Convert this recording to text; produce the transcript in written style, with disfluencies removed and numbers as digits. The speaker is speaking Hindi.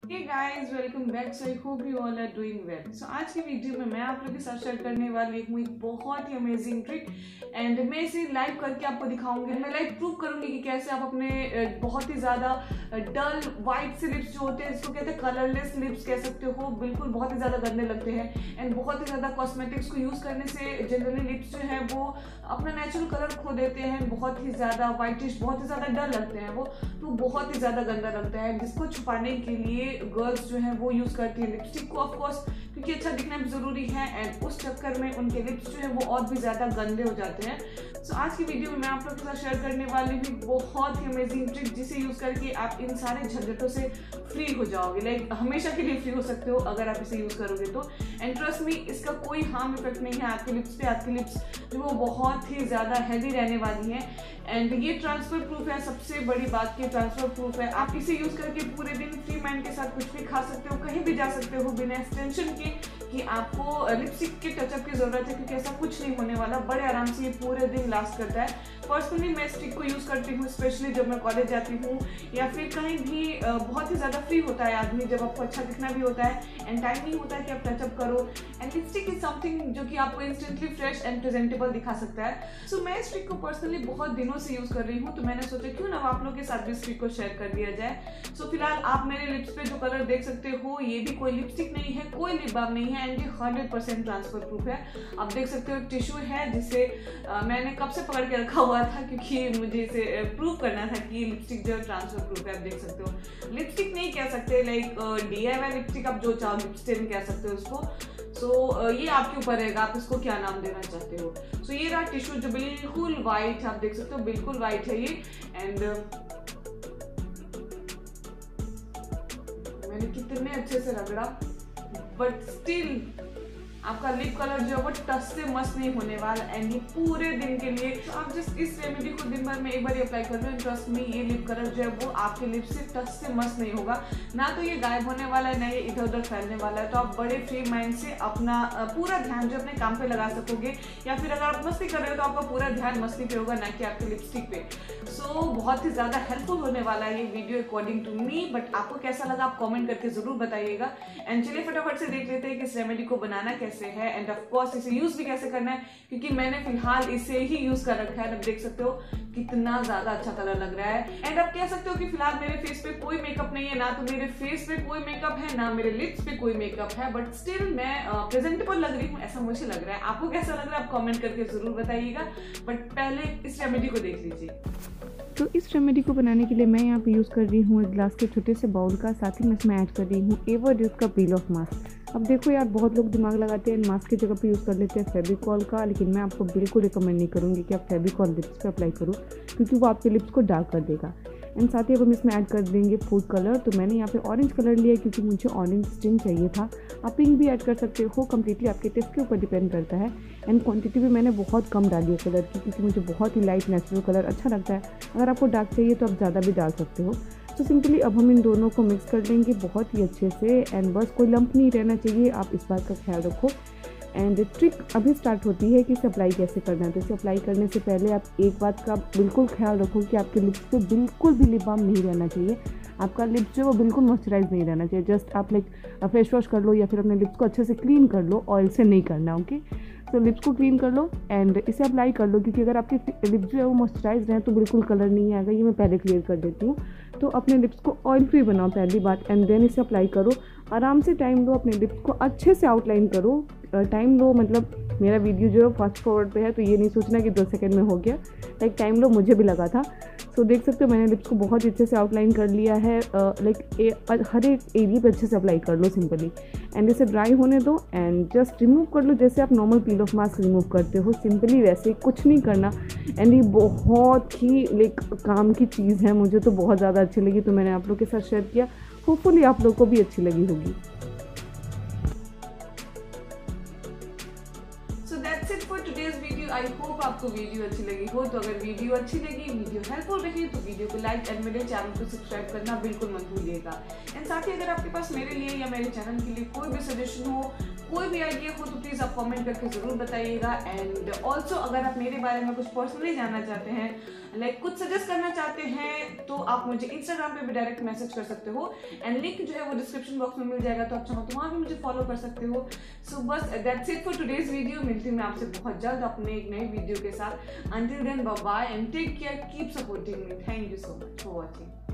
Hey guys, welcome back. So I hope you all are doing well. So आज की वीडियो में मैं आप लोगों के साथ शेयर करने वाली हूँ एक बहुत ही अमेजिंग ट्रिक एंड मैं इसे लाइव करके आपको दिखाऊंगी। मैं लाइव प्रूव करूंगी कि कैसे आप अपने बहुत ही ज़्यादा डल वाइट से लिप्स जो होते हैं, इसको कहते हैं कलरलेस लिप्स कह सकते हो, बिल्कुल बहुत ही ज़्यादा गंदे लगते हैं एंड बहुत ही ज़्यादा कॉस्मेटिक्स को यूज़ करने से जनरली लिप्स जो है वो अपना नेचुरल कलर खो देते हैं, बहुत ही ज़्यादा वाइटिश, बहुत ही ज़्यादा डल लगते हैं वो, तो बहुत ही ज़्यादा गंदा लगता है। जिसको छुपाने के लिए गर्ल्स जो है वो यूज़ करती है लिपस्टिक को, ऑफ कोर्स क्योंकि अच्छा दिखना भी ज़रूरी है एंड उस चक्कर में उनके लिप्स जो है वो और भी ज़्यादा गंदे हो जाते हैं। सो आज की वीडियो में मैं आप लोगों के साथ शेयर करने वाली हूँ बहुत ही अमेजिंग ट्रिक जिसे यूज़ करके आप इन सारे झंझटों से फ्री हो जाओगे, लाइक हमेशा के लिए फ्री हो सकते हो अगर आप इसे यूज़ करोगे तो। एंड ट्रस्ट मी, इसका कोई हार्म इफेक्ट नहीं है आपके लिप्स पे। आपकी लिप्स जो वो बहुत ही ज़्यादा हेल्दी रहने वाली हैं एंड ये ट्रांसफर प्रूफ है। सबसे बड़ी बात की ट्रांसफर प्रूफ है। आप इसे यूज़ करके पूरे दिन फ्री माइंड के साथ कुछ भी खा सकते हो, कहीं भी जा सकते हो बिना इस टेंशन के कि आपको लिपस्टिक के टचअप की ज़रूरत है, क्योंकि ऐसा कुछ नहीं होने वाला। बड़े आराम से ये पूरे दिन लास्ट करता है। पर्सनली मैं इस ट्रिक को यूज़ करती हूँ, स्पेशली जब मैं कॉलेज जाती हूँ या फिर कहीं भी बहुत ही ज़्यादा फ्री होता है आदमी, जब आपको अच्छा दिखना भी होता है एंड टाइम नहीं होता है कि आप टचअप करो। एंड लिपस्टिक इज समथिंग जो कि आपको इंस्टेंटली फ्रेश एंड प्रेजेंटेबल दिखा सकता है। सो मैं इस ट्रिक को पर्सनली बहुत दिनों से यूज़ कर रही हूँ, तो मैंने सोचा क्यों ना आप लोगों के साथ भी इस ट्रिक को शेयर कर दिया जाए। सो फिलहाल आप मेरे लिप्स पे जो कलर देख सकते हो, ये भी कोई लिपस्टिक नहीं है, कोई लिप बाम नहीं है एंड ये 100% ट्रांसफर प्रूफ है। आप देख सकते हो एक टिश्यू है जिसे मैंने कब से पकड़ के रखा हुआ था, क्योंकि मुझे इसे प्रूव करना था कि लिपस्टिक जो है ट्रांसफर प्रूफ है। आप देख सकते हो लिपस्टिक नहीं कह सकते, लाइक DIY लिपस्टिक आप जो चाहो लिपस्टिक कह सकते हो उसको। सो ये आपके ऊपर रहेगा, आप इसको क्या नाम देना चाहते हो। सो ये रहा टिश्यू जो बिल्कुल वाइट है, आप देख सकते हो बिल्कुल वाइट है ये। एंड मैंने कितने अच्छे से रगड़ा बट स्टिल आपका लिप कलर जो है वो टच से मस्त नहीं होने वाला एंड ये पूरे दिन के लिए। तो आप जस्ट इस रेमेडी को दिन भर में एक बार अप्लाई कर लो, ट्रस्ट में ये लिप कलर जो है वो आपके लिप से टच से मस्त नहीं होगा। ना तो ये गायब होने वाला है, ना ये इधर उधर फैलने वाला है। तो आप बड़े फ्री माइंड से अपना पूरा ध्यान जो अपने काम पे लगा सकोगे, या फिर अगर आप मस्ती कर रहे हो तो आपका पूरा ध्यान मस्ती पे होगा, ना कि आपके लिपस्टिक पे। सो बहुत ही ज़्यादा हेल्पफुल होने वाला है ये video according to me. But आपको कैसा लगा आप कॉमेंट करके ज़रूर बताइएगा। एंड चलिए फटाफट से देख लेते हैं कि इस रेमेडी को बनाना कैसे है एंड ऑफ कोर्स इसे यूज भी कैसे करना है, क्योंकि मैंने फिलहाल इसे ही यूज कर रखा है। आप देख सकते हो कितना ज्यादा अच्छा कलर लग रहा है। एंड आप कह सकते हो कि फिलहाल मेरे फेस पे कोई मेकअप नहीं है, ना तो मेरे फेस पे कोई मेकअप है, ना मेरे लिप्स पे कोई मेकअप है, बट स्टिल मैं प्रेजेंटेबल लग रही हूँ, ऐसा मुझे लग रहा है। आपको कैसा लग रहा है आप कमेंट करके जरूर बताइएगा। बट पहले इस रेमेडी को देख लीजिए। तो इस रेमेडी को बनाने के लिए मैं यहाँ पे यूज़ कर रही हूँ एक ग्लास के छोटे से बाउल का, साथ ही मैं इसमें ऐड कर रही हूँ एवरड्यूस का पील ऑफ मास्क। अब देखो यार, बहुत लोग दिमाग लगाते हैं मास्क की जगह पे यूज़ कर लेते हैं फेविकॉल का, लेकिन मैं आपको बिल्कुल रिकमेंड नहीं करूँगी कि आप फेविकॉल लिप्स पे अप्लाई करो, क्योंकि वो आपके लिप्स को डार्क कर देगा। एंड साथ ही अब हम इसमें ऐड कर देंगे फूड कलर। तो मैंने यहाँ पे ऑरेंज कलर लिया है क्योंकि मुझे ऑरेंज स्टिंग चाहिए था। आप पिंक भी ऐड कर सकते हो, कम्प्लीटली आपके टेस्ट के ऊपर डिपेंड करता है। एंड क्वांटिटी भी मैंने बहुत कम डाली है कलर की, क्योंकि मुझे बहुत ही लाइट नेचुरल कलर अच्छा लगता है। अगर आपको डार्क चाहिए तो आप ज़्यादा भी डाल सकते हो। तो सिंपली अब हम इन दोनों को मिक्स कर लेंगे बहुत ही अच्छे से एंड बस कोई लंप नहीं रहना चाहिए, आप इस बात का ख्याल रखो। एंड ट्रिक अभी स्टार्ट होती है कि इसे अप्लाई कैसे करना है। तो इसे अप्लाई करने से पहले आप एक बात का बिल्कुल ख्याल रखो कि आपके लिप्स पे बिल्कुल भी लिप बाम नहीं रहना चाहिए। आपका लिप्स जो वो बिल्कुल मॉइस्चराइज नहीं रहना चाहिए। जस्ट आप लाइक फेस वॉश कर लो या फिर अपने लिप्स को अच्छे से क्लीन कर लो, ऑयल से नहीं करना। ओके, तो लिप्स को क्लीन कर लो एंड इसे अप्लाई कर लो, क्योंकि अगर आपके लिप्स जो है वो मॉइस्चराइज रहें तो बिल्कुल कलर नहीं आएगा। ये मैं पहले क्लियर कर देती हूँ। तो अपने लिप्स को ऑयल फ्री बनाओ पहली बात, एंड देन इसे अप्लाई करो। आराम से टाइम लो, अपने लिप्स को अच्छे से आउटलाइन करो। टाइम लो, मतलब मेरा वीडियो जो है फास्ट फॉरवर्ड पे है, तो ये नहीं सोचना कि 2 सेकंड में हो गया। लाइक टाइम लो, मुझे भी लगा था। सो देख सकते हो मैंने लिप्स को बहुत अच्छे से आउटलाइन कर लिया है। लाइक हर एक एरिया पे अच्छे से अप्लाई कर लो सिंपली एंड इसे ड्राई होने दो एंड जस्ट रिमूव कर लो, जैसे आप normal peel off mask remove करते हो, सिंपली वैसे कुछ नहीं करना। एंड ये बहुत ही लाइक काम की चीज़ है, मुझे तो बहुत ज़्यादा अच्छी लगी, तो मैंने आप लोग के साथ शेयर किया। होपफुली आप लोग को भी अच्छी लगी होगी। That's it for today's video. I hope आपको वीडियो अच्छी लगी हो। तो अगर वीडियो अच्छी लगी, वीडियो हेल्पफुल रही, तो वीडियो को लाइक एंड मेरे चैनल को सब्सक्राइब करना बिल्कुल मत भूलिएगा। एंड साथ ही अगर आपके पास मेरे लिए या मेरे चैनल के लिए कोई भी सजेशन हो, कोई भी आइडिया हो तो प्लीज़ आप कमेंट करके ज़रूर बताइएगा। एंड ऑल्सो अगर आप मेरे बारे में कुछ पर्सनली जानना चाहते हैं, लाइक कुछ सजेस्ट करना चाहते हैं, तो आप मुझे इंस्टाग्राम पे भी डायरेक्ट मैसेज कर सकते हो एंड लिंक जो है वो डिस्क्रिप्शन बॉक्स में मिल जाएगा, तो आप चाहो तो वहाँ भी मुझे फॉलो कर सकते हो। सो बस that's it for today's video. मिलती हूँ मैं आपसे बहुत जल्द अपने एक नए वीडियो के साथ। Until then bye bye and take care, keep supporting me. Thank you so much for watching.